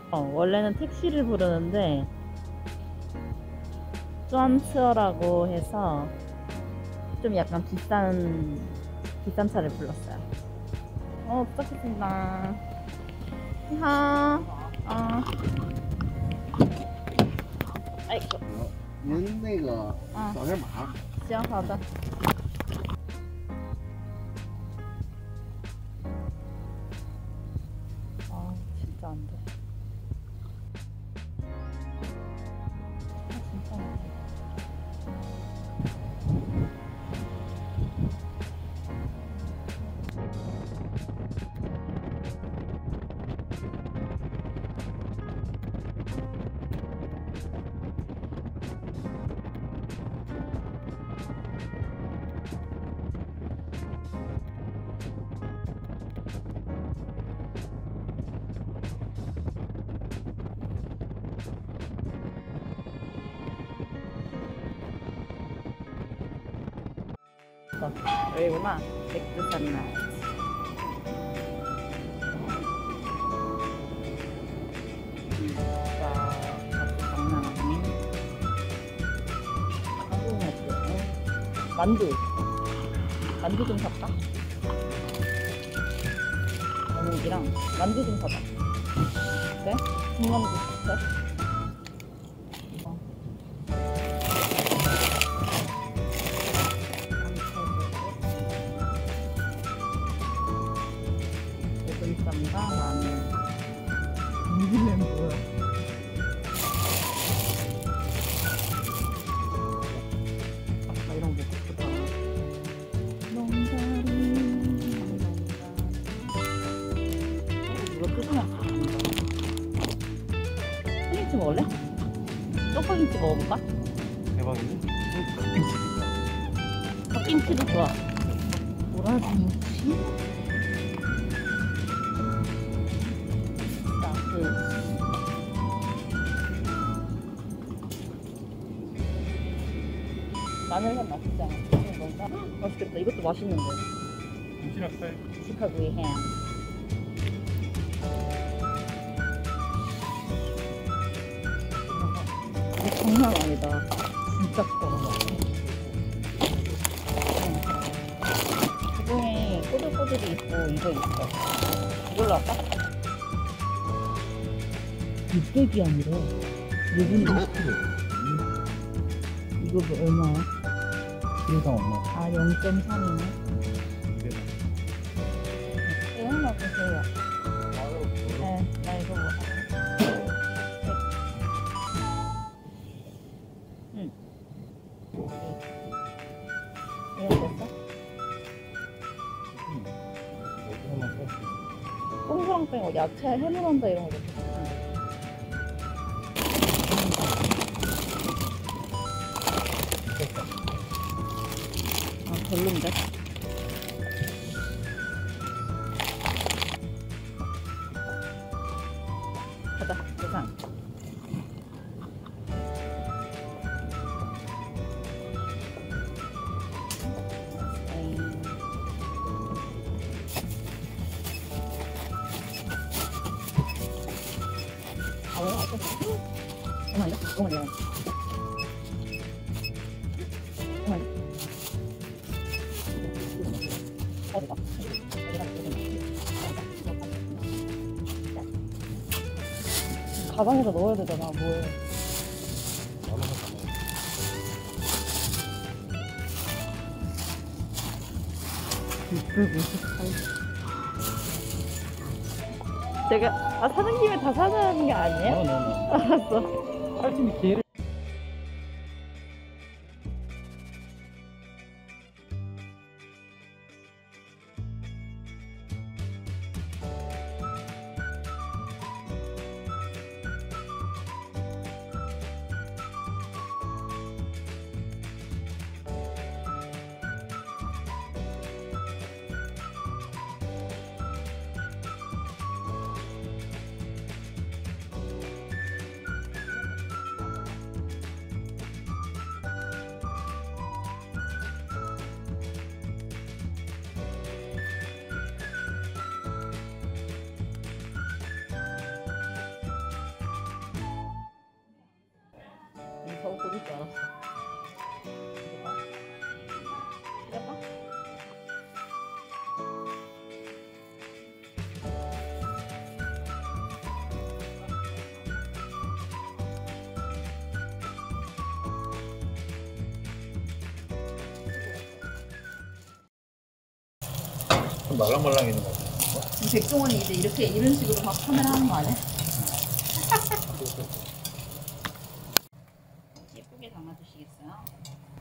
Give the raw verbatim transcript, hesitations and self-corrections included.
어, 원래는 택시를 부르는데 쫌츠어라고 해서 좀 약간 비싼 비싼 차를 불렀어요. 어, 도착했습니다. 하, 아, 아이고, 您那个啊扫下码。 行，好的。 아, 진짜 안 돼. 아, 진짜 안 돼. 여기구나. 백두산날. 와, 장난 아니네. 한국 맛이요. 만두. 만두 좀 살까? 어묵이랑 만두 좀 사자. 네? 군만두 네? 오븐쌈과 마늘. 이게 뭐야? 아, 이런 거 먹고 싶다. 농다리, 농다리. 누가 뜯어놨어? 햄김치 먹을래? 떡김치 먹어볼까? 대박이네. 갓김치. 갓김치도 좋아. 보라김치? 마늘햄 맛있지 않아? 뭔가? 맛있겠다. 이것도 맛있는데. 김치랑 쌀. 시카고의 햄. 이거 장난 아니다. 진짜 커. 그중에 꼬들꼬들이 있고 이거 있어. 이걸로 할까? 육백이 아니라 요즘 이거 뭐 얼마야? 키로당 얼마? 아, 영 점 삼이네. 이거 하나 주세요. 네, 나 이거 뭐. 응. 이거 됐어? 동그랑 빼고 야채 해물한다 이런 거 됐어. 아, 별론데? 가자, 부산. 에이. 아, 왜 아까 잠깐만요. 잠깐만요. 잠깐만요. 어디가? 가방에다 넣어야 되잖아, 뭘. 육백오십팔. 제가, 아, 사는 김에 다 사는 게 아니에요? 어, 네, 네. 알았어. 할증이 기회를. 고를 줄 알았어. 이거 봐. 이거 봐. 좀 말랑말랑해지는 것 같아. 이 백종원이 이제 이렇게 이런 식으로 막 카메라 하는 거 아니야? 예쁘게 담아주시겠어요?